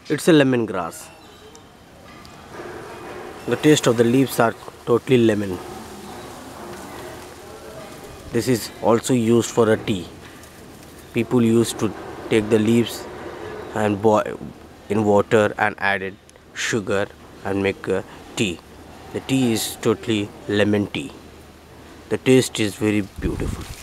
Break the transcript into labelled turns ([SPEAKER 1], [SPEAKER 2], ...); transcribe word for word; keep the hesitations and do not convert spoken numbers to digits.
[SPEAKER 1] It's a lemongrass. The taste of the leaves are totally lemon. This is also used for a tea. People used to take the leaves and boil in water and added sugar and make a tea. The tea is totally lemon tea. The taste is very beautiful.